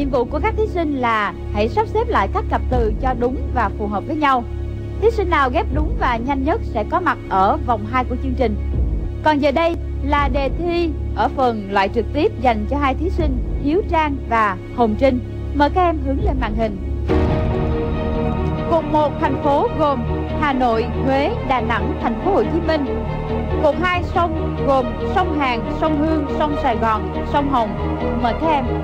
Nhiệm vụ của các thí sinh là hãy sắp xếp lại các cặp từ cho đúng và phù hợp với nhau. Thí sinh nào ghép đúng và nhanh nhất sẽ có mặt ở vòng 2 của chương trình. Còn giờ đây là đề thi ở phần loại trực tiếp dành cho hai thí sinh Hiếu Trang và Hồng Trinh. Mời các em hướng lên màn hình. Cột 1 thành phố gồm Hà Nội, Huế, Đà Nẵng, thành phố Hồ Chí Minh. Cột 2 sông gồm sông Hàn, sông Hương, sông Sài Gòn, sông Hồng. Mời các em.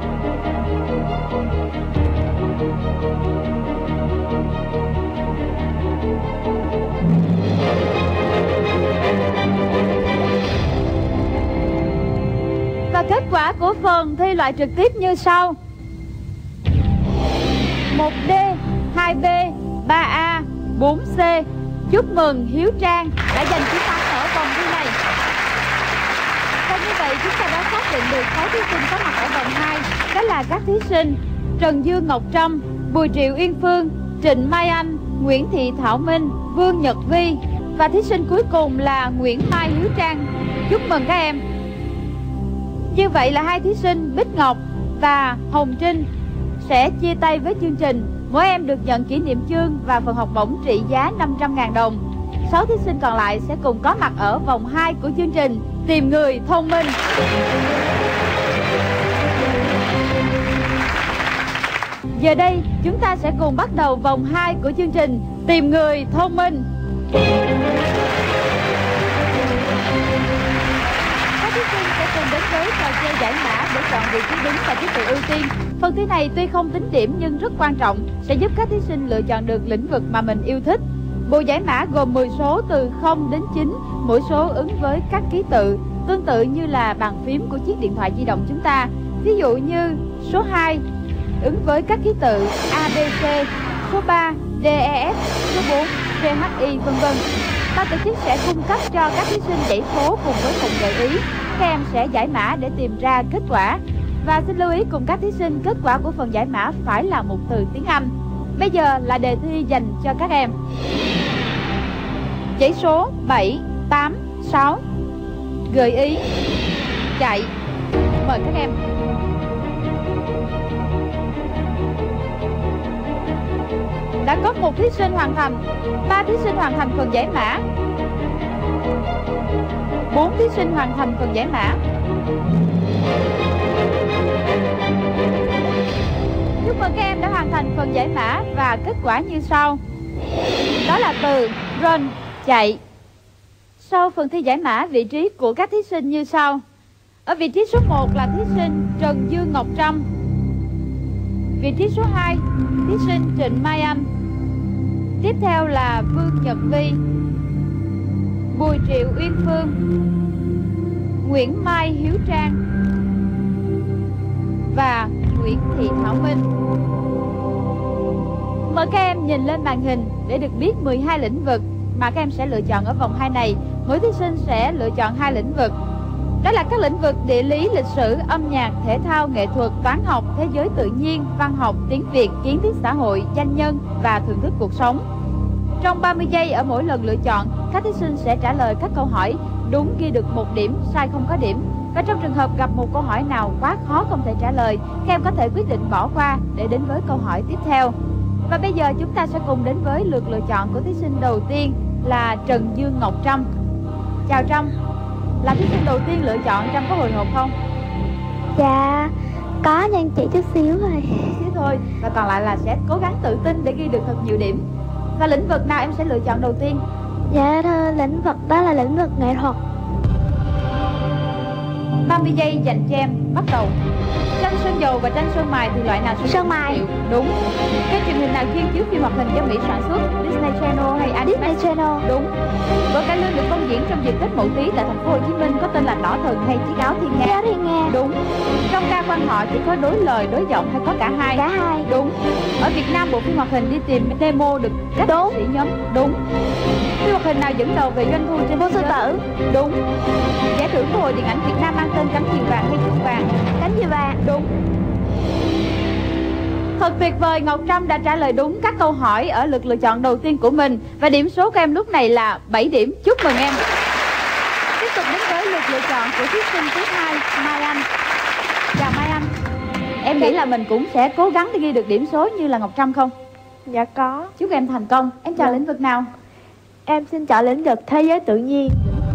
Và kết quả của phần thi loại trực tiếp như sau: 1D, 2B, 3A, 4C. Chúc mừng Hiếu Trang đã giành chiến thắng ở vòng thi này. Và như vậy chúng ta đã xác định được 6 thí sinh có mặt ở vòng 2. Đó là các thí sinh Trần Dương Ngọc Trâm, Bùi Triệu Uyên Phương, Trịnh Mai Anh, Nguyễn Thị Thảo Minh, Vương Nhật Vi. Và thí sinh cuối cùng là Nguyễn Mai Hiếu Trang. Chúc mừng các em. Như vậy là hai thí sinh Bích Ngọc và Hồng Trinh sẽ chia tay với chương trình. Mỗi em được nhận kỷ niệm chương và phần học bổng trị giá 500.000 đồng. 6 thí sinh còn lại sẽ cùng có mặt ở vòng 2 của chương trình Tìm Người Thông Minh. Giờ đây chúng ta sẽ cùng bắt đầu vòng 2 của chương trình Tìm Người Thông Minh. Các thí sinh sẽ cùng đến với trò chơi giải mã để chọn vị trí đúng và thứ tự ưu tiên. Phần thi này tuy không tính điểm nhưng rất quan trọng, sẽ giúp các thí sinh lựa chọn được lĩnh vực mà mình yêu thích. Bộ giải mã gồm 10 số từ 0 đến 9, mỗi số ứng với các ký tự, tương tự như là bàn phím của chiếc điện thoại di động chúng ta. Ví dụ như số 2 ứng với các ký tự A, B, C, số 3 D, E, F, số 4 G, H, I, vân vân. Ban tổ chức sẽ cung cấp cho các thí sinh dãy số cùng với phần gợi ý. Các em sẽ giải mã để tìm ra kết quả. Và xin lưu ý cùng các thí sinh, kết quả của phần giải mã phải là một từ tiếng Anh. Bây giờ là đề thi dành cho các em. Dãy số 7, 8, 6. Gợi ý chạy. Mời các em. Đã có một thí sinh hoàn thành, 3 thí sinh hoàn thành phần giải mã, 4 thí sinh hoàn thành phần giải mã. Chúc mừng các em đã hoàn thành phần giải mã và kết quả như sau. Đó là từ run, chạy. Sau phần thi giải mã, vị trí của các thí sinh như sau. Ở vị trí số 1 là thí sinh Trần Dương Ngọc Trâm. Vị trí số 2, thí sinh Trịnh Mai Anh. Tiếp theo là Vương Nhật Vi, Bùi Triệu Uyên Phương, Nguyễn Mai Hiếu Trang và Nguyễn Thị Thảo Minh. Mời các em nhìn lên màn hình để được biết 12 lĩnh vực mà các em sẽ lựa chọn ở vòng 2 này. Mỗi thí sinh sẽ lựa chọn 2 lĩnh vực. Đó là các lĩnh vực địa lý, lịch sử, âm nhạc, thể thao, nghệ thuật, toán học, thế giới tự nhiên, văn học, tiếng Việt, kiến thức xã hội, danh nhân và thưởng thức cuộc sống. Trong 30 giây ở mỗi lần lựa chọn, các thí sinh sẽ trả lời các câu hỏi, đúng ghi được 1 điểm, sai không có điểm. Và trong trường hợp gặp một câu hỏi nào quá khó không thể trả lời, các em có thể quyết định bỏ qua để đến với câu hỏi tiếp theo. Và bây giờ chúng ta sẽ cùng đến với lượt lựa chọn của thí sinh đầu tiên là Trần Dương Ngọc Trâm. Chào Trâm. Là thí sinh đầu tiên lựa chọn, Trâm có hồi hộp không? Dạ có, nhưng chỉ chút xíu thôi. Xíu thôi. Và còn lại là sẽ cố gắng tự tin để ghi được thật nhiều điểm. Và lĩnh vực nào em sẽ lựa chọn đầu tiên? Dạ thưa, lĩnh vực đó là lĩnh vực nghệ thuật. 30 giây dành cho em, bắt đầu. Tranh sơn dầu và tranh sơn mài thì loại nào Sơn mài. Đúng. Kênh truyền hình nào chuyên chiếu phim hoạt hình do Mỹ sản xuất? Disney Channel hay Animax? Disney Channel. Đúng. Vở cải lương được công diễn trong dịp Tết Mậu Tý tại thành phố Hồ Chí Minh có tên là Đỏ Thần hay Chiếc áo thiên nga? Chiếc áo thiên nga. Đúng. Trong ca quan họ chỉ có đối lời, đối giọng hay có cả hai? Cả hai. Đúng. Ở Việt Nam bộ phim hoạt hình Đi Tìm Nemo được các nghệ sĩ nhóm? Đúng. Phim hoạt hình nào dẫn đầu về doanh thu trên Vô Sư Tử. Đúng. Giải thưởng của Hội Điện ảnh Việt Nam mang tên Cánh Diều Vàng hay Chuông Vàng? Cánh Diều Vàng. Đúng. Thật tuyệt vời, Ngọc Trâm đã trả lời đúng các câu hỏi ở lượt lựa chọn đầu tiên của mình. Và điểm số của em lúc này là 7 điểm. Chúc mừng em. Tiếp tục đến với lượt lựa chọn của thí sinh thứ hai, Mai Anh. Chào Mai Anh. Em nghĩ là mình cũng sẽ cố gắng để ghi được điểm số như là Ngọc Trâm không? Dạ có. Chúc em thành công. Em chọn lĩnh vực nào? Em xin chọn lĩnh vực thế giới tự nhiên.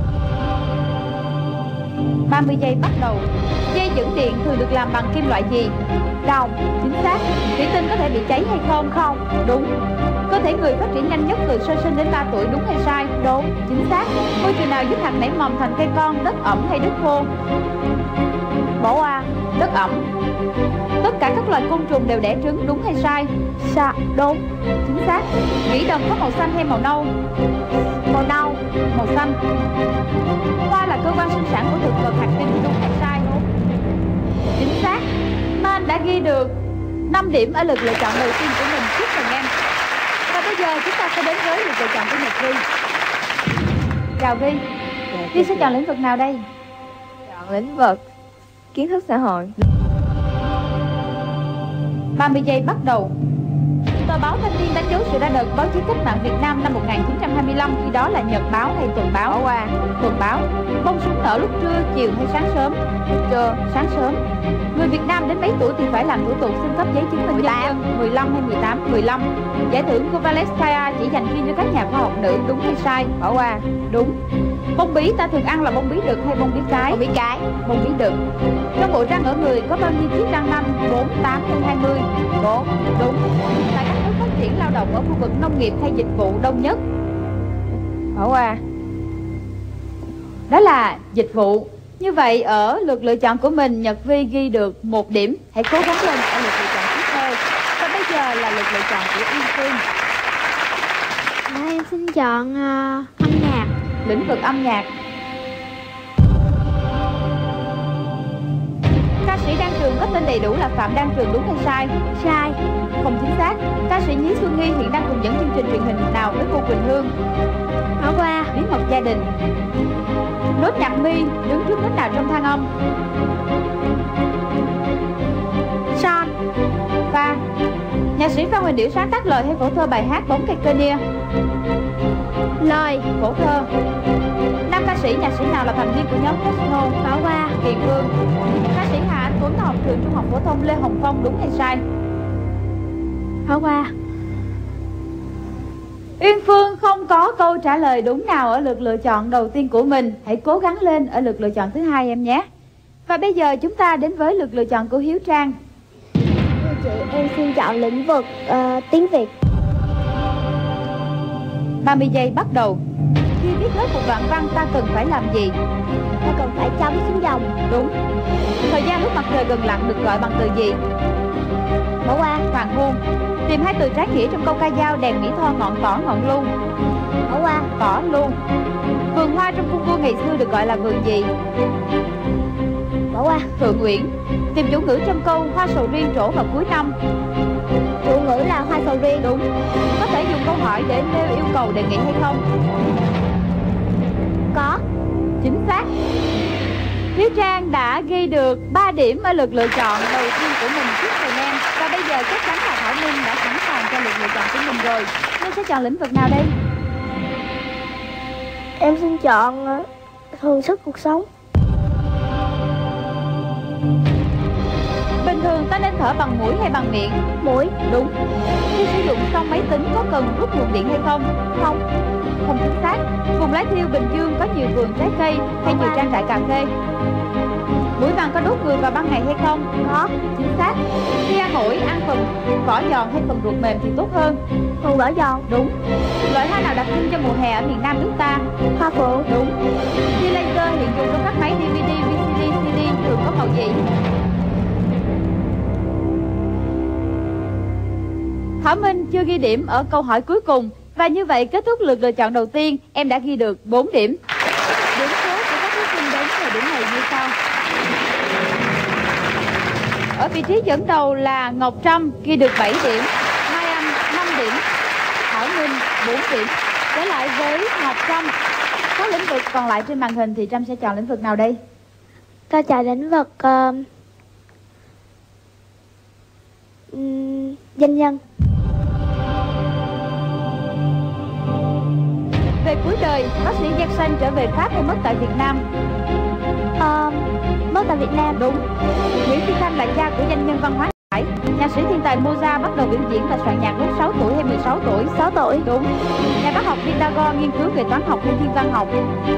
30 giây bắt đầu. Dây dẫn điện thường được làm bằng kim loại gì? Đồng. Chính xác. Thủy tinh có thể bị cháy hay không? Không. Đúng. Cơ thể người phát triển nhanh nhất từ sơ sinh đến 3 tuổi, đúng hay sai? Đúng. Chính xác. Môi trường nào giúp hạt nảy mầm thành cây con, đất ẩm hay đất khô? Bỏ qua. Đất ẩm. Tất cả các loài côn trùng đều đẻ trứng, đúng hay sai? Sai. Đúng. Chính xác. Nhĩ đồng có màu xanh hay màu nâu? Màu nâu. Màu xanh. Hoa là cơ quan sinh sản của thực vật hạt tinh, đúng hay sai? Đúng. Chính xác. Man đã ghi được 5 điểm ở lượt lựa chọn đầu tiên của mình. Chúc mừng em. Và bây giờ chúng ta sẽ đến với lượt lựa chọn của Nhật Vi. Chào Vi. Vi sẽ chọn lĩnh vực nào đây? Chọn lĩnh vực kiến thức xã hội. 30 giây bắt đầu. Tờ báo Thanh niên đánh dấu sự ra đời của báo chí cách mạng Việt Nam năm 1925, khi đó là nhật báo hay tuần báo? Bỏ qua. Tuần báo. Bông súng nở lúc trưa, chiều hay sáng sớm? Trưa. Sáng sớm. Người Việt Nam đến mấy tuổi thì phải làm thủ tục xin cấp giấy chứng minh nhân dân? 15 hay 18? 15. Giải thưởng Kovalevskaya chỉ dành riêng cho các nhà khoa học nữ, đúng hay sai? Bỏ qua. Đúng. Bông bí ta thường ăn là bông bí đực hay bông bí cái? Bông bí cái. Bông bí đực. Trong bộ răng ở người có bao nhiêu chiếc răng nanh? 4, 8 hay 20? 4. Đúng. Tại các nước phát triển lao động ở khu vực nông nghiệp hay dịch vụ đông nhất? Bỏ qua. Đó là dịch vụ. Như vậy ở lượt lựa chọn của mình, Nhật Vi ghi được 1 điểm. Hãy cố gắng lên ở lượt lựa chọn tiếp theo. Và bây giờ là lượt lựa chọn của Yên Phương. Em xin chọn âm nhạc. Lĩnh vực âm nhạc. Ca sĩ Đan Trường có tên đầy đủ là Phạm Đan Trường, đúng hay sai? Sai. Không chính xác. Ca sĩ Nhí Xuân Nghi hiện đang cùng dẫn chương trình truyền hình nào với cô Quỳnh Hương? Bỏ qua. Bí mật gia đình. Nốt nhạc mi đứng trước nốt nào trong thang âm? Son. Fa. Nhạc sĩ Phan Huỳnh Điểu sáng tác lời hay phổ thơ bài hát Bóng cây cơ nia? Lời. Phổ thơ. Nam ca sĩ nhạc sĩ nào là thành viên của nhóm Cosmo? Bỏ qua. Hiền Vương. Ca sĩ Hà Anh Tuấn học trường trung học phổ thông Lê Hồng Phong, đúng hay sai? Bỏ qua. Uyên Phương không có câu trả lời đúng nào ở lượt lựa chọn đầu tiên của mình. Hãy cố gắng lên ở lượt lựa chọn thứ hai em nhé. Và bây giờ chúng ta đến với lượt lựa chọn của Hiếu Trang. Thưa chị, em xin chọn lĩnh vực tiếng Việt. 30 giây bắt đầu. Khi viết hết một đoạn văn ta cần phải làm gì? Ta cần phải chấm xuống dòng. Đúng. Thời gian lúc mặt trời gần lặn được gọi bằng từ gì? Bỏ qua. Hoàng hôn. Tìm hai từ trái nghĩa trong câu ca dao đèn Mỹ Tho ngọn tỏ ngọn lu. Bỏ qua. Tỏ lu. Vườn hoa trong cung vua ngày xưa được gọi là vườn gì? Bỏ qua. Thượng uyển. Tìm chủ ngữ trong câu hoa sầu riêng trổ vào cuối năm. Chủ ngữ là hoa sầu riêng. Đúng. Có thể dùng câu hỏi để nêu yêu cầu đề nghị hay không? Có. Chính xác. Hiếu Trang đã ghi được 3 điểm ở lượt lựa chọn đầu tiên của mình. Chúc mừng em. Và bây giờ chắc chắn là Thảo Minh đã sẵn sàng cho lượt lựa chọn của mình rồi. Minh sẽ chọn lĩnh vực nào đây? Em xin chọn thường sức cuộc sống. Bình thường ta nên thở bằng mũi hay bằng miệng? Mũi. Đúng. Khi sử dụng xong máy tính có cần rút nguồn điện hay không? Không. Không chính xác. Vùng Lái Thiêu Bình Dương có nhiều vườn trái cây hay nhiều trang trại cà phê? Muỗi vàng có đốt người vào ban ngày hay không? Có. Chính xác. Khi ăn ổi, ăn phần vỏ giòn hay phần ruột mềm thì tốt hơn? Phần vỏ giòn. Đúng. Loại hoa nào đặc trưng cho mùa hè ở miền Nam nước ta? Hoa phượng. Đúng. Tia laser hiện dùng trong các máy DVD, VCD, CD thường có màu gì? Thảo Minh chưa ghi điểm ở câu hỏi cuối cùng. Và như vậy kết thúc lượt lựa chọn đầu tiên, em đã ghi được 4 điểm. Điểm số của các thí sinh đến thời điểm này như sau. Ở vị trí dẫn đầu là Ngọc Trâm ghi được 7 điểm, Mai Anh 5 điểm, Thảo Minh 4 điểm. Trở lại với Ngọc Trâm. Các lĩnh vực còn lại trên màn hình thì Trâm sẽ chọn lĩnh vực nào đây? Ta chọn lĩnh vực doanh nhân. Về cuối đời, bác sĩ Jackson trở về Pháp hay mất tại Việt Nam? Mốt tại Việt Nam. Đúng. Nguyễn Phi Thanh là cha của danh nhân văn hóa Hải. Nhạc sĩ thiên tài Mozart bắt đầu biểu diễn và soạn nhạc lúc 6 tuổi hay 16 tuổi? 6 tuổi. Đúng. Nhà bác học Pythagore nghiên cứu về toán học hay thiên văn học?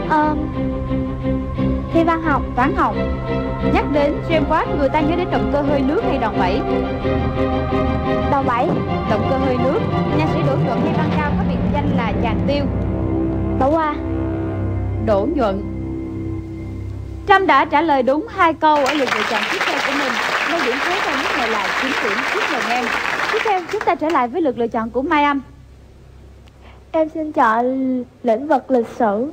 Thiên văn học. Toán học. Nhắc đến James Watt, người ta nhớ đến động cơ hơi nước hay đòn bẩy? Đòn bẩy. Động cơ hơi nước. Nhạc sĩ Đỗ Nhuận hay Văn Cao có biệt danh là chàng tiêu? Bỏ qua. Đỗ Nhuận. Trâm đã trả lời đúng 2 câu ở lượt lựa chọn tiếp theo của mình, nên điểm số trong lúc này là 9 điểm. Chúc mừng em. Tiếp theo chúng ta trở lại với lượt lựa chọn của Mai Anh. Em xin chọn lĩnh vực lịch sử.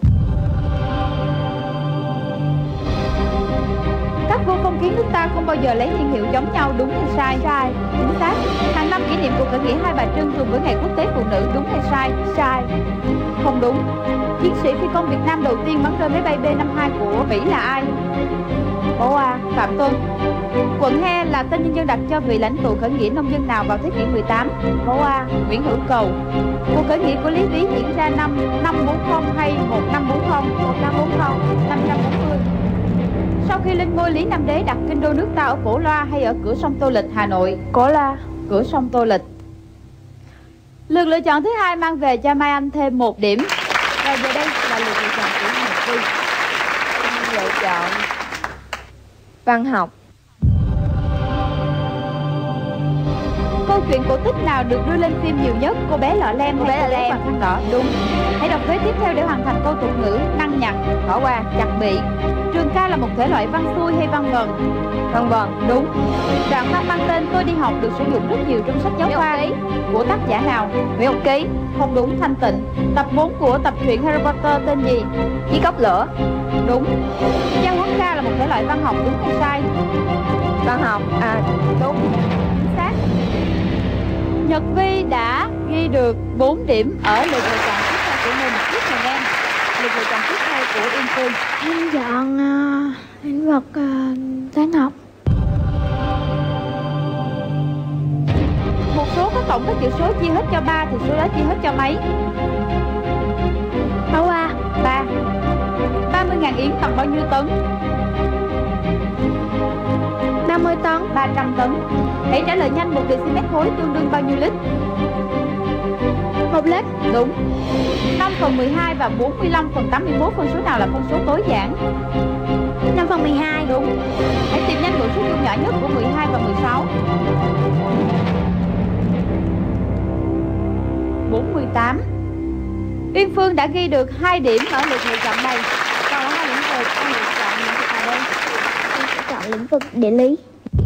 Các vua phong kiến nước ta không bao giờ lấy niên hiệu giống nhau, đúng hay sai? Sai. Chính xác. Hàng năm kỷ niệm cuộc khởi nghĩa Hai Bà Trưng thường với ngày quốc tế phụ nữ, đúng hay sai? Sai. Không đúng. Chiến sĩ phi công Việt Nam đầu tiên bắn rơi máy bay B-52 của Mỹ là ai? Bỏ qua. Phạm Tuân. Quận He là tên nhân dân đặt cho vị lãnh tụ khởi nghĩa nông dân nào vào thế kỷ 18? Bỏ qua. Nguyễn Hữu Cầu. Cuộc khởi nghĩa của Lý Tý diễn ra năm 540 hay 1540? 1540. 540. Sau khi lên ngôi, Lý Nam Đế đặt kinh đô nước ta ở Cổ Loa hay ở cửa sông Tô Lịch, Hà Nội? Cổ Loa. Cửa sông Tô Lịch. Lượt lựa chọn thứ hai mang về cho Mai Anh thêm 1 điểm. Và giờ đây là lượt lựa chọn của Nhật Vi. Lựa chọn văn học. Câu chuyện cổ tích nào được đưa lên phim nhiều nhất? Cô bé Lọ Lem Cô hay bé Lọ Lem và khăn đỏ? Đúng. Hãy đọc vế tiếp theo để hoàn thành câu tục ngữ. Năng nhặt. Bỏ qua. Chặt bị. Trường ca là một thể loại văn xuôi hay văn vần? Văn vần. Đúng. Đoạn văn mang tên Tôi đi học được sử dụng rất nhiều trong sách giáo khoa. Của tác giả nào? Nguyễn Ngọc Ký. Không đúng. Thanh Tịnh. Tập 4 của tập truyện Harry Potter tên gì? Chiếc cốc lửa. Đúng. Giao huấn ca là một thể loại văn học, đúng hay sai? Văn học. Đúng. Chính xác. Nhật Vi đã ghi được 4 điểm ở lượt lựa chọn tiếp theo của mình. Chúc mừng em. Lượt lựa chọn tiếp theo của Yên Phương. Em chọn lĩnh vực toán học. Một số có tổng các chữ số chia hết cho 3 thì số đó chia hết cho mấy? Bỏ qua. 3. 30.000 yến bằng bao nhiêu tấn? 50 tấn. 300 tấn. Hãy trả lời nhanh, 1 dm khối tương đương bao nhiêu lít? 1 lít. Đúng. 5/12 và 45/81 phân số nào là phân số tối giản? 5/12. Đúng. Hãy tìm nhanh bộ số chung nhỏ nhất của 12 và 16. 48. Uyên Phương đã ghi được 2 điểm ở lượt lựa chọn này. Còn 2 lĩnh vực em lựa chọn lĩnh vực nào đây? Em sẽ chọn lĩnh vực địa lý.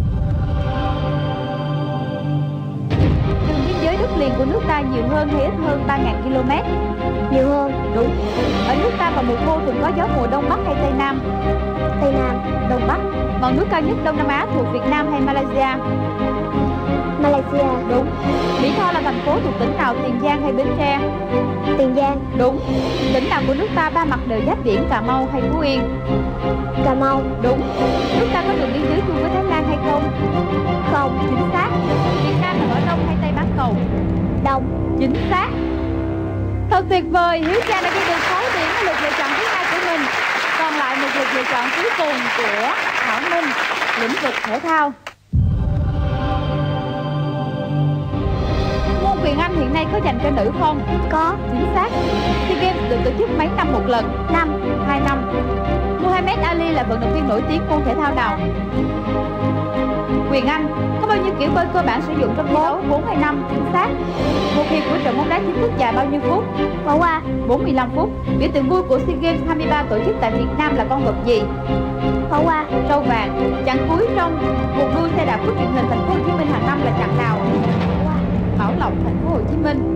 Đường biên giới đất liền của nước ta nhiều hơn hay ít hơn 3.000 km? Nhiều hơn. Đúng. Ở nước ta vào mùa khô thường có gió mùa đông bắc hay tây nam? Tây Nam. Đông bắc. Ngọn núi cao nhất Đông Nam Á thuộc Việt Nam hay Malaysia? Malaysia. Đúng. Mỹ Tho là thành phố thuộc tỉnh nào, Tiền Giang hay Bến Tre? Tiền Giang. Đúng. Tỉnh nào của nước ta ba mặt đều giáp biển, Cà Mau hay Phú Yên? Cà Mau. Đúng. Nước ta có đường biên giới chung với Thái Lan hay không? Không. Chính xác. Việt Nam nằm ở đông hay tây bán cầu? Đông. Chính xác. Thật tuyệt vời, Hiếu Trang đã ghi được 6 điểm ở lượt lựa chọn thứ hai của mình. Còn lại một lượt lựa chọn cuối cùng của Thảo Minh, lĩnh vực thể thao. Môn quyền Anh hiện nay có dành cho nữ không? Có. Chính xác. SEA Games được tổ chức mấy năm một lần? 2 năm. Muhammad Ali là vận động viên nổi tiếng môn thể thao nào? Quyền Anh. Có bao nhiêu kiểu bơi cơ bản sử dụng trong thi đấu? 4 hay 5? Chính xác. Một hiệp của trận bóng đá chính thức dài bao nhiêu phút? Bỏ qua. 45 phút. Biểu tượng vui của SEA Games 23 tổ chức tại Việt Nam là con vật gì? Bỏ qua. Trâu vàng. Chặng cuối trong cuộc đua xe đạp của truyền hình Thành phố Hồ Chí Minh hàng năm là chặng nào? Bảo Lộc, Thành phố Hồ Chí Minh.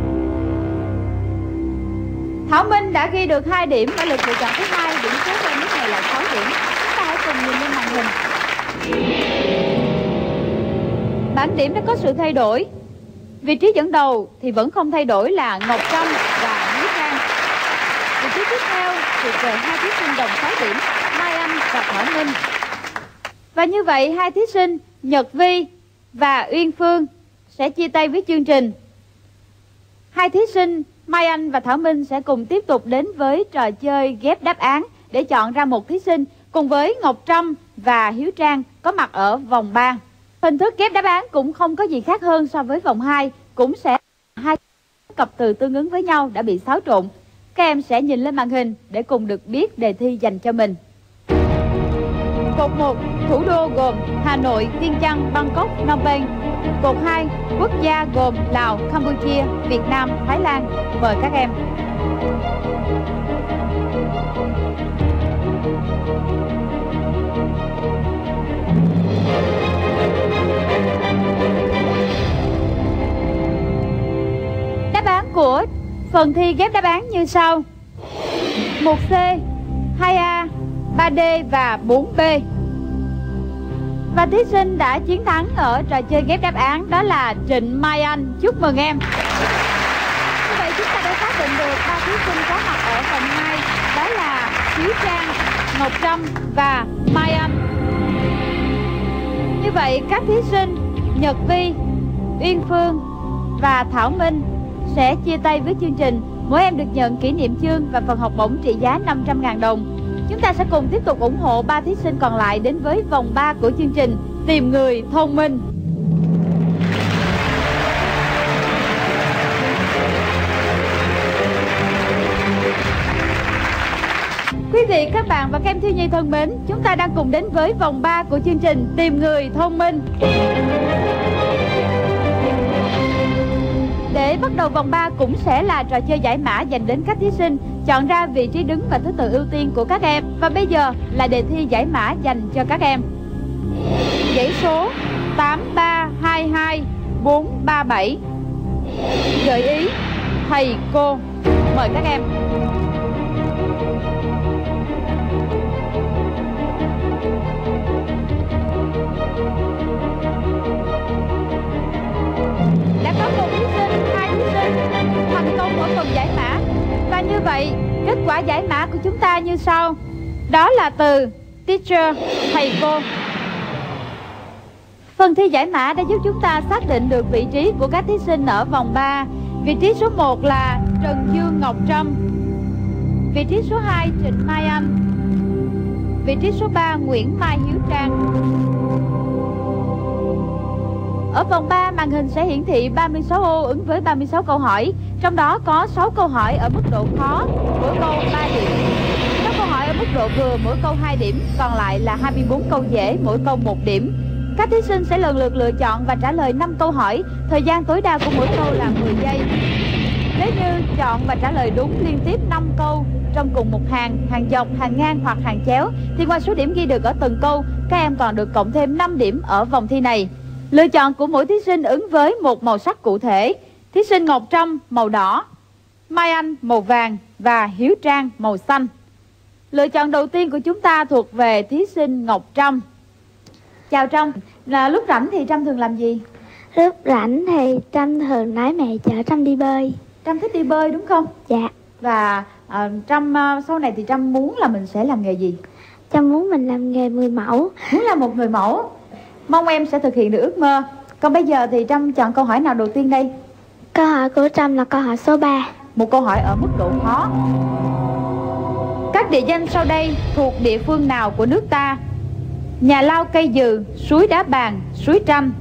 Thảo Minh đã ghi được 2 điểm ở lượt lựa chọn thứ hai, điểm số trong lúc này là 6 điểm. Chúng ta hãy cùng nhìn lên màn hình. Bảng điểm đã có sự thay đổi. Vị trí dẫn đầu thì vẫn không thay đổi là Ngọc Trâm và Mỹ Trang. Vị trí tiếp theo thuộc về hai thí sinh đồng 6 điểm, Mai Anh và Thảo Minh. Và như vậy hai thí sinh Nhật Vi và Uyên Phương sẽ chia tay với chương trình. Hai thí sinh Mai Anh và Thảo Minh sẽ cùng tiếp tục đến với trò chơi ghép đáp án để chọn ra một thí sinh cùng với Ngọc Trâm và Hiếu Trang có mặt ở vòng 3. Hình thức ghép đáp án cũng không có gì khác hơn so với vòng 2, cũng sẽ hai cặp từ tương ứng với nhau đã bị xáo trộn. Các em sẽ nhìn lên màn hình để cùng được biết đề thi dành cho mình. Cột 1, thủ đô gồm Hà Nội, Viêng Chăn, Bangkok, Phnom Penh. Cột 2, quốc gia gồm Lào, Campuchia, Việt Nam, Thái Lan. Mời các em. Đáp án của phần thi ghép đáp án như sau: 1C, 2A, 3D và 4B. Và thí sinh đã chiến thắng ở trò chơi ghép đáp án đó là Trịnh Mai Anh. Chúc mừng em. Như vậy chúng ta đã xác định được 3 thí sinh có mặt ở vòng 2, đó là Hiếu Trang, Ngọc Trâm và Mai Anh. Như vậy các thí sinh Nhật Vi, Uyên Phương và Thảo Minh sẽ chia tay với chương trình. Mỗi em được nhận kỷ niệm chương và phần học bổng trị giá 500.000 đồng. Chúng ta sẽ cùng tiếp tục ủng hộ 3 thí sinh còn lại đến với vòng 3 của chương trình Tìm Người Thông Minh. Quý vị, các bạn và các em thiếu nhi thân mến, chúng ta đang cùng đến với vòng 3 của chương trình Tìm Người Thông Minh. Để bắt đầu vòng 3 cũng sẽ là trò chơi giải mã dành đến các thí sinh chọn ra vị trí đứng và thứ tự ưu tiên của các em. Và bây giờ là đề thi giải mã dành cho các em. Dãy số 8322437. Gợi ý thầy cô. Mời các em. Đã có một thí sinh, 2 thí sinh thành công ở phần giải mã. Và như vậy, kết quả giải mã của chúng ta như sau. Đó là từ teacher, thầy cô. Phần thi giải mã đã giúp chúng ta xác định được vị trí của các thí sinh ở vòng 3. Vị trí số 1 là Trần Dương Ngọc Trâm. Vị trí số 2 Trịnh Mai Anh. Vị trí số 3 Nguyễn Mai Hiếu Trang. Ở vòng 3, màn hình sẽ hiển thị 36 ô ứng với 36 câu hỏi. Trong đó có 6 câu hỏi ở mức độ khó, mỗi câu 3 điểm. 6 câu hỏi ở mức độ vừa, mỗi câu 2 điểm. Còn lại là 24 câu dễ, mỗi câu 1 điểm. Các thí sinh sẽ lần lượt lựa chọn và trả lời 5 câu hỏi. Thời gian tối đa của mỗi câu là 10 giây. Nếu như chọn và trả lời đúng liên tiếp 5 câu trong cùng một hàng, hàng dọc, hàng ngang hoặc hàng chéo, thì ngoài số điểm ghi được ở từng câu, các em còn được cộng thêm 5 điểm ở vòng thi này. Lựa chọn của mỗi thí sinh ứng với một màu sắc cụ thể. Thí sinh Ngọc Trâm màu đỏ, Mai Anh màu vàng và Hiếu Trang màu xanh. Lựa chọn đầu tiên của chúng ta thuộc về thí sinh Ngọc Trâm. Chào Trâm, là lúc rảnh thì Trâm thường làm gì? Lúc rảnh thì Trâm thường nói mẹ chở Trâm đi bơi. Trâm thích đi bơi đúng không? Dạ. Và Trâm sau này thì Trâm muốn là mình sẽ làm nghề gì? Trâm muốn mình làm nghề người mẫu. Muốn là một người mẫu. Mong em sẽ thực hiện được ước mơ. Còn bây giờ thì Trâm chọn câu hỏi nào đầu tiên đây? Câu hỏi của Trâm là câu hỏi số 3. Một câu hỏi ở mức độ khó. Các địa danh sau đây thuộc địa phương nào của nước ta? Nhà lao cây dừ, suối đá bàn, suối Tranh.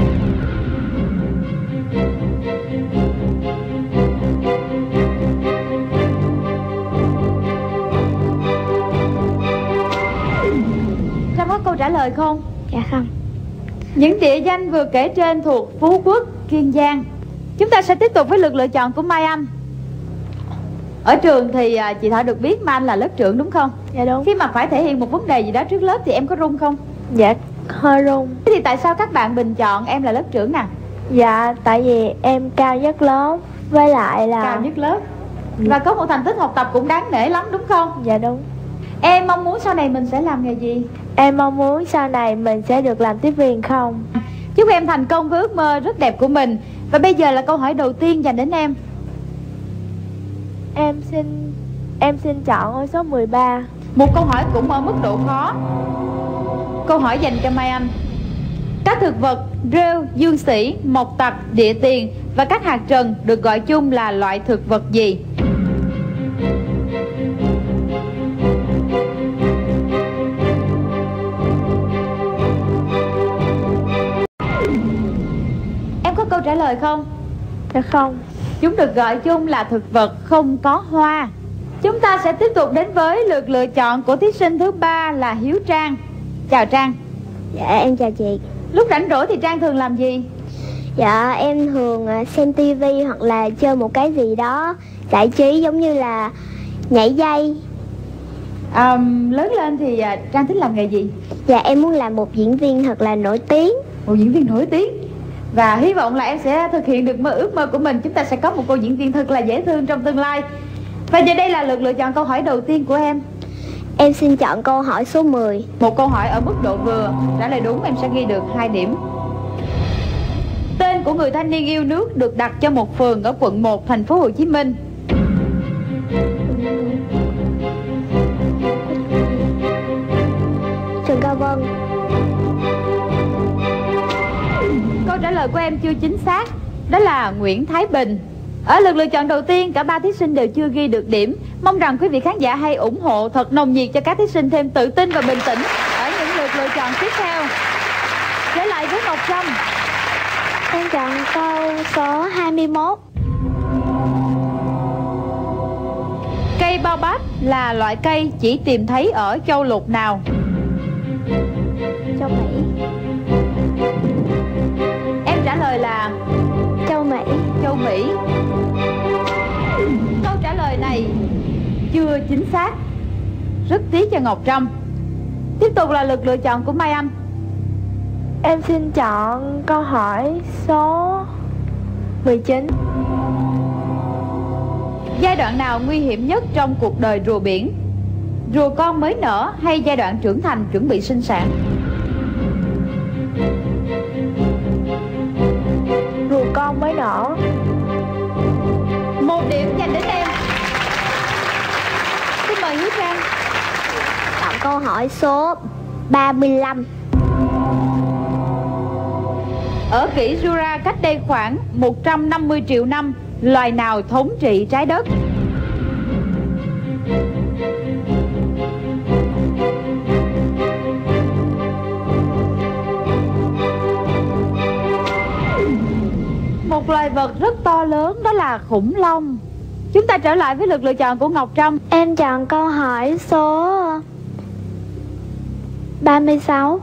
Trâm có câu trả lời không? Dạ không. Những địa danh vừa kể trên thuộc Phú Quốc, Kiên Giang. Chúng ta sẽ tiếp tục với lượt lựa chọn của Mai Anh. Ở trường thì chị Thảo được biết Mai Anh là lớp trưởng đúng không? Dạ đúng. Khi mà phải thể hiện một vấn đề gì đó trước lớp thì em có run không? Dạ hơi run. Thế thì tại sao các bạn bình chọn em là lớp trưởng nè? Dạ tại vì em cao nhất lớp, với lại là cao nhất lớp và có một thành tích học tập cũng đáng nể lắm đúng không? Dạ đúng. Em mong muốn sau này mình sẽ làm nghề gì? Em mong muốn sau này mình sẽ được làm tiếp viên không. Chúc em thành công với ước mơ rất đẹp của mình. Và bây giờ là câu hỏi đầu tiên dành đến em. Em xin chọn ô số 13. Một câu hỏi cũng ở mức độ khó. Câu hỏi dành cho Mai Anh. Các thực vật rêu, dương sỉ, mộc tặc, địa tiền và các hạt trần được gọi chung là loại thực vật gì? có câu trả lời không? Dạ không. Chúng được gọi chung là thực vật không có hoa. Chúng ta sẽ tiếp tục đến với lượt lựa chọn của thí sinh thứ 3 là Hiếu Trang. Chào Trang. Dạ em chào chị. Lúc rảnh rỗi thì Trang thường làm gì? Dạ em thường xem tivi hoặc là chơi một cái gì đó giải trí giống như là nhảy dây. Lớn lên thì Trang thích làm nghề gì? Dạ em muốn làm một diễn viên thật là nổi tiếng. Một diễn viên nổi tiếng. Và hy vọng là em sẽ thực hiện được ước mơ của mình. Chúng ta sẽ có một cô diễn viên thật là dễ thương trong tương lai. Và giờ đây là lượt lựa chọn câu hỏi đầu tiên của em. Em xin chọn câu hỏi số 10. Một câu hỏi ở mức độ vừa. Trả lời đúng em sẽ ghi được 2 điểm. Tên của người thanh niên yêu nước được đặt cho một phường ở quận 1 thành phố Hồ Chí Minh. Trần Cao Vân. Câu trả lời của em chưa chính xác. Đó là Nguyễn Thái Bình. Ở lượt lựa chọn đầu tiên, cả 3 thí sinh đều chưa ghi được điểm. Mong rằng quý vị khán giả hãy ủng hộ thật nồng nhiệt cho các thí sinh thêm tự tin và bình tĩnh ở những lượt lựa chọn tiếp theo. Trở lại với Ngọc Trâm. Em chọn câu số 21. Cây bao bắp là loại cây chỉ tìm thấy ở châu lục nào? Châu Mỹ. Em trả lời là Châu Mỹ. châu Mỹ. Câu trả lời này chưa chính xác. Rất tiếc cho Ngọc Trâm. Tiếp tục là lượt lựa chọn của Mai Anh. Em xin chọn câu hỏi số 19. Giai đoạn nào nguy hiểm nhất trong cuộc đời rùa biển? Rùa con mới nở hay giai đoạn trưởng thành chuẩn bị sinh sản? Rùa con mới nở. 1 điểm dành đến em. Xin mời Hiếu Trang. Chọn câu hỏi số 35. Ở kỷ Jura cách đây khoảng 150 triệu năm, loài nào thống trị trái đất? Một loài vật rất to lớn, đó là khủng long. Chúng ta trở lại với lượt lựa chọn của Ngọc Trâm. Em chọn câu hỏi số 36.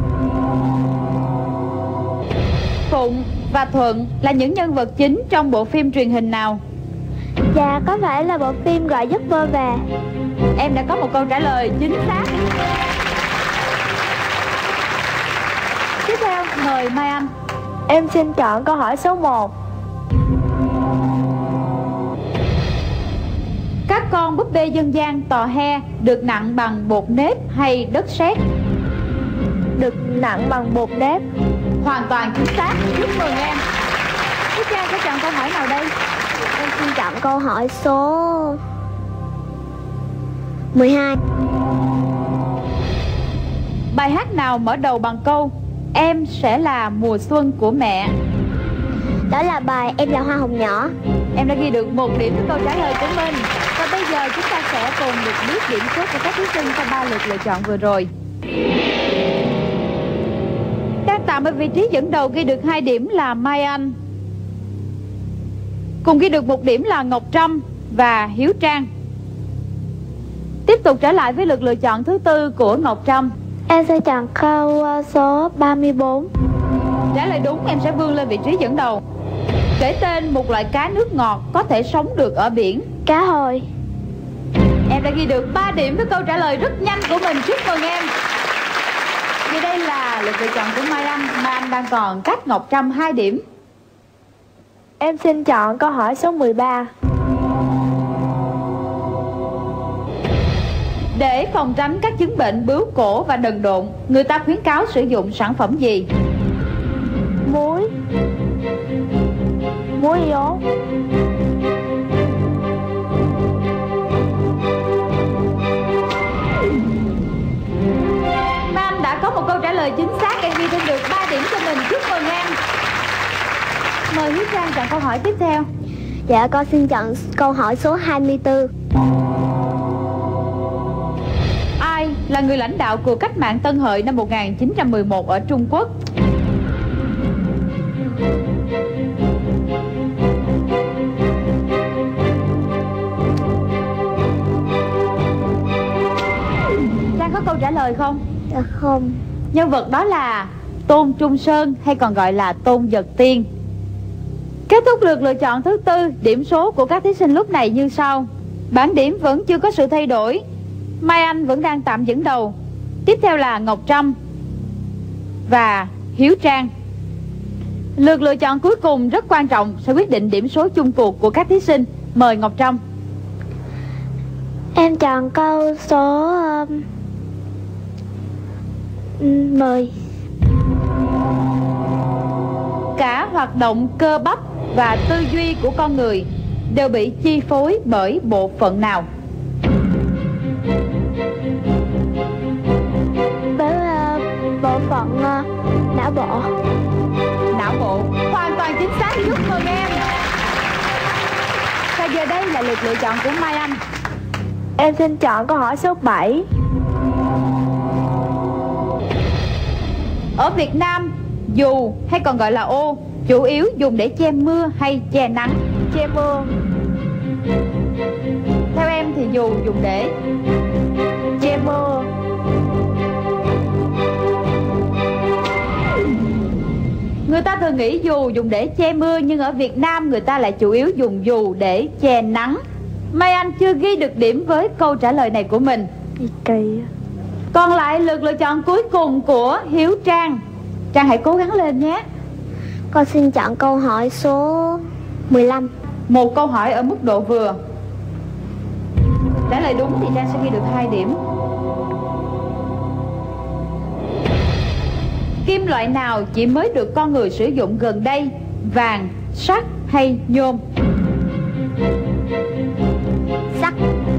Phụng và Thuận là những nhân vật chính trong bộ phim truyền hình nào? Dạ có phải là bộ phim Gọi Giấc Mơ Về. Em đã có một câu trả lời chính xác. Tiếp theo mời Mai Anh. Em xin chọn câu hỏi số 1. Các con búp bê dân gian tò he được nặng bằng bột nếp hay đất sét? Được nặng bằng bột nếp. Hoàn toàn chính xác. Chúc mừng em. Tiếp theo sẽ chọn câu hỏi nào đây? Em xin chọn câu hỏi số 12. Bài hát nào mở đầu bằng câu em sẽ là mùa xuân của mẹ? Đó là bài Em Là Hoa Hồng Nhỏ. Em đã ghi được 1 điểm với câu trả lời của mình. Và bây giờ chúng ta sẽ cùng được biết điểm số của các thí sinh trong 3 lượt lựa chọn vừa rồi. Đang tạm ở vị trí dẫn đầu ghi được 2 điểm là Mai Anh. Cùng ghi được 1 điểm là Ngọc Trâm và Hiếu Trang. Tiếp tục trở lại với lượt lựa chọn thứ 4 của Ngọc Trâm. Em sẽ chọn câu số 34. Trả lời đúng em sẽ vươn lên vị trí dẫn đầu. Kể tên một loại cá nước ngọt có thể sống được ở biển. Cá hồi. Em đã ghi được 3 điểm với câu trả lời rất nhanh của mình. Chúc mừng em. Vì đây là lượt lựa chọn của Mai Anh. Mai Anh đang còn cách Ngọc Trâm 2 điểm. Em xin chọn câu hỏi số 13. Để phòng tránh các chứng bệnh bướu cổ và đần độn, người ta khuyến cáo sử dụng sản phẩm gì? Muối. Muối iốt. Mai Anh đã có một câu trả lời chính xác. Em ghi thêm được 3 điểm cho mình. Chúc mừng em. Mời Hiếu Trang chọn câu hỏi tiếp theo. Dạ con xin chọn câu hỏi số 24. Ai là người lãnh đạo cuộc cách mạng Tân Hợi năm 1911 ở Trung Quốc? Trang có câu trả lời không? Dạ không. Nhân vật đó là Tôn Trung Sơn hay còn gọi là Tôn Vật Tiên. Kết thúc lượt lựa chọn thứ tư, điểm số của các thí sinh lúc này như sau. Bảng điểm vẫn chưa có sự thay đổi. Mai Anh vẫn đang tạm dẫn đầu. Tiếp theo là Ngọc Trâm và Hiếu Trang. Lượt lựa chọn cuối cùng rất quan trọng, sẽ quyết định điểm số chung cuộc của các thí sinh. Mời Ngọc Trâm. Em chọn câu số 10. Cả hoạt động cơ bắp và tư duy của con người đều bị chi phối bởi bộ phận nào? Bởi bộ phận não bộ. Não bộ. Hoàn toàn chính xác, chúc mừng em. Và giờ đây là lượt lựa chọn của Mai Anh. Em xin chọn câu hỏi số 7. Ở Việt Nam, dù hay còn gọi là ô chủ yếu dùng để che mưa hay che nắng? Che mưa. Theo em thì dù dùng để Che mưa. Người ta thường nghĩ dù dùng để che mưa, nhưng ở Việt Nam người ta lại chủ yếu dùng dù để che nắng. Mai Anh chưa ghi được điểm với câu trả lời này của mình. Kỳ. Còn lại lượt lựa chọn cuối cùng của Hiếu Trang. Trang hãy cố gắng lên nhé. Con xin chọn câu hỏi số 15. Một câu hỏi ở mức độ vừa. Trả lời đúng thì Trang sẽ ghi được 2 điểm. Kim loại nào chỉ mới được con người sử dụng gần đây? Vàng, sắt hay nhôm? Sắt.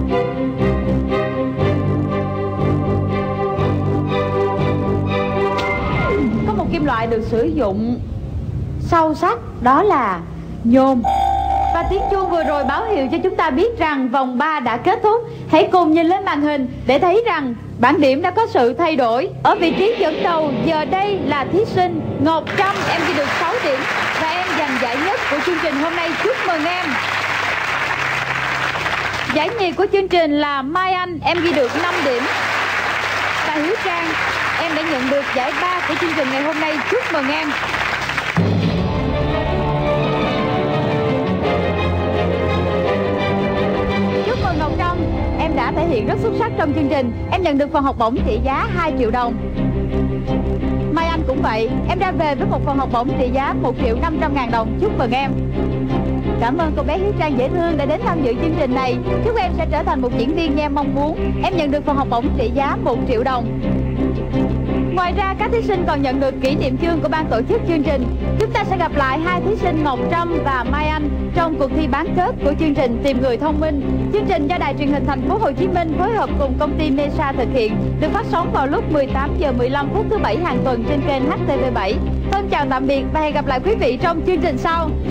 Có một kim loại được sử dụng sau sắt, đó là nhôm. Và tiếng chuông vừa rồi báo hiệu cho chúng ta biết rằng vòng 3 đã kết thúc. Hãy cùng nhìn lên màn hình để thấy rằng bảng điểm đã có sự thay đổi. Ở vị trí dẫn đầu giờ đây là thí sinh Ngọc Trâm, em ghi được 6 điểm và em giành giải nhất của chương trình hôm nay. Chúc mừng em. Giải nhì của chương trình là Mai Anh, em ghi được 5 điểm. Và Hiếu Trang, em đã nhận được giải 3 của chương trình ngày hôm nay. Chúc mừng em. Chúc mừng Ngọc Trâm, em đã thể hiện rất xuất sắc trong chương trình. Em nhận được phần học bổng trị giá 2 triệu đồng. Mai Anh cũng vậy, em ra về với một phần học bổng trị giá 1.500.000 đồng. Chúc mừng em. Cảm ơn cô bé Hiếu Trang dễ thương đã đến tham dự chương trình này. Chúc em sẽ trở thành một diễn viên như em mong muốn. Em nhận được phần học bổng trị giá 1 triệu đồng. Ngoài ra, các thí sinh còn nhận được kỷ niệm chương của ban tổ chức chương trình. Chúng ta sẽ gặp lại hai thí sinh Ngọc Trâm và Mai Anh trong cuộc thi bán kết của chương trình Tìm Người Thông Minh. Chương trình do Đài Truyền hình Thành phố Hồ Chí Minh phối hợp cùng công ty Mesa thực hiện, được phát sóng vào lúc 18h15 thứ 7 hàng tuần trên kênh HTV7. Thân chào tạm biệt và hẹn gặp lại quý vị trong chương trình sau.